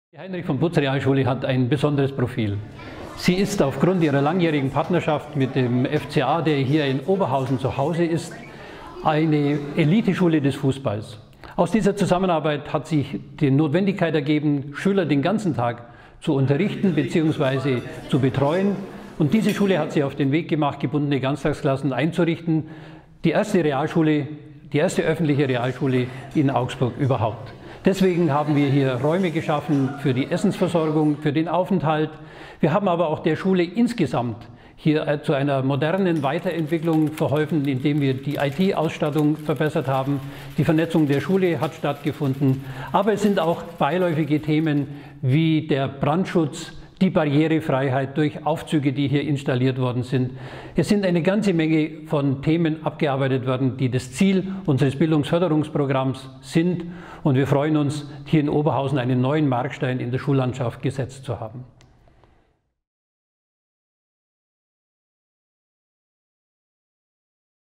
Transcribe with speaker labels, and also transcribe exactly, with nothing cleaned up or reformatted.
Speaker 1: Die Heinrich von Putz Realschule hat ein besonderes Profil. Sie ist aufgrund ihrer langjährigen Partnerschaft mit dem F C A, der hier in Oberhausen zu Hause ist, eine Eliteschule des Fußballs. Aus dieser Zusammenarbeit hat sich die Notwendigkeit ergeben, Schüler den ganzen Tag zu unterrichten bzw. zu betreuen. Und diese Schule hat sich auf den Weg gemacht, gebundene Ganztagsklassen einzurichten. Die erste Realschule, die erste öffentliche Realschule in Augsburg überhaupt. Deswegen haben wir hier Räume geschaffen für die Essensversorgung, für den Aufenthalt. Wir haben aber auch der Schule insgesamt hier zu einer modernen Weiterentwicklung verholfen, indem wir die I T-Ausstattung verbessert haben. Die Vernetzung der Schule hat stattgefunden. Aber es sind auch beiläufige Themen wie der Brandschutz, die Barrierefreiheit durch Aufzüge, die hier installiert worden sind. Es sind eine ganze Menge von Themen abgearbeitet worden, die das Ziel unseres Bildungsförderungsprogramms sind. Und wir freuen uns, hier in Oberhausen einen neuen Markstein in der Schullandschaft gesetzt zu haben.